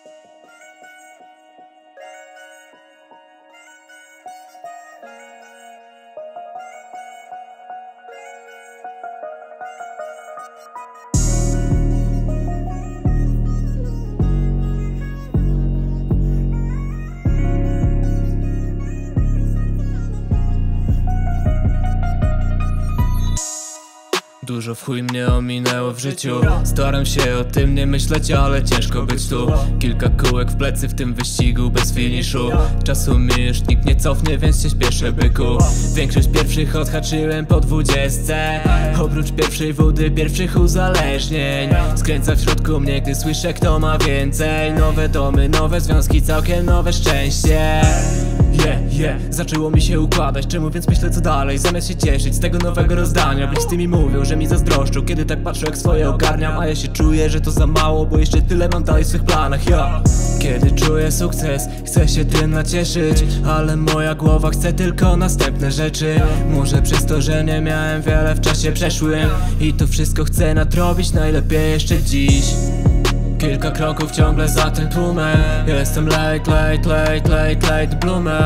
Dużo w chuj mnie ominęło w życiu. Staram się o tym nie myśleć, ale ciężko być tu. Kilka kółek w plecy w tym wyścigu bez finiszu. Czasu mi już nikt nie cofnie, więc się śpieszę, byku. Większość pierwszych odhaczyłem po 20. Oprócz pierwszej wody, pierwszych uzależnień. Skręca w środku mnie, gdy słyszę, kto ma więcej. Nowe domy, nowe związki, całkiem nowe szczęście. Zaczęło mi się układać, czemu więc myślę co dalej? Zamiast się cieszyć z tego nowego rozdania. Bliscy mi mówią, że mi zazdroszczą, kiedy tak patrzę jak swoje ogarniam. A ja się czuję, że to za mało, bo jeszcze tyle mam dalej w swych planach. Kiedy czuję sukces, chcę się tym nacieszyć, ale moja głowa chce tylko następne rzeczy. Może przez to, że nie miałem wiele w czasie przeszłym i to wszystko chcę nadrobić najlepiej jeszcze dziś. Kilka kroków ciągle za tym tłumem. Jestem late bloomer.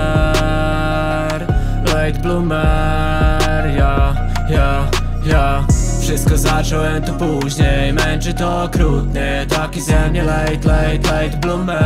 Late bloomer, ja. Wszystko zacząłem tu później, męczy to okrutnie. Taki ze mnie late bloomer.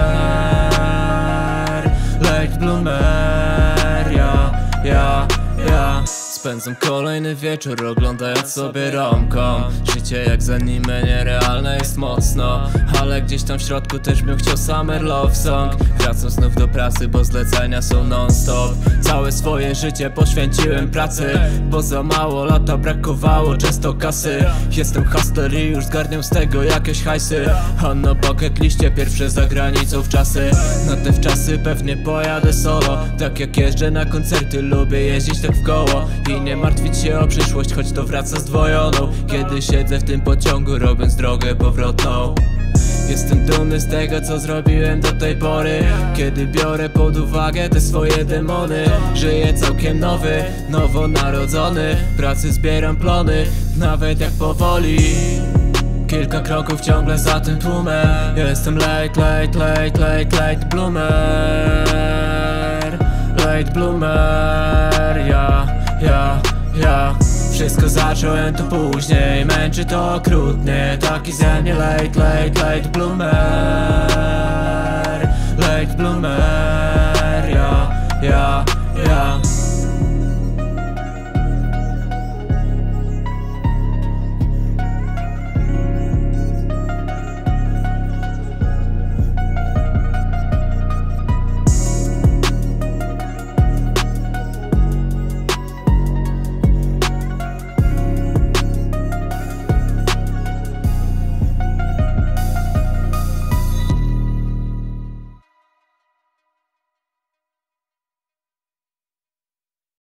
Late bloomer, ja. Spędzam kolejny wieczór oglądając sobie romkom. Życie jak z anime nierealne jest mocno, ale gdzieś tam w środku też bym chciał summer love song. Wracam znów do pracy, bo zlecenia są non stop. Całe swoje życie poświęciłem pracy, bo za mało lata brakowało często kasy. Jestem hustler i już zgarniam z tego jakieś hajsy, a na bucket liście pierwsze za granicą w czasy. Na te wczasy pewnie pojadę solo, tak jak jeżdżę na koncerty, lubię jeździć tak w koło i nie martwić się o przyszłość, choć to wraca zdwojoną. Kiedy siedzę w tym pociągu, robiąc drogę powrotną. Jestem dumny z tego, co zrobiłem do tej pory. Kiedy biorę pod uwagę te swoje demony, żyję całkiem nowy, nowonarodzony. Pracy zbieram plony, nawet jak powoli. Kilka kroków ciągle za tym tłumem. Jestem late bloomer. Late bloomer, ja. Wszystko zacząłem tu później, męczy to okrutnie. Taki ze mnie late bloomer.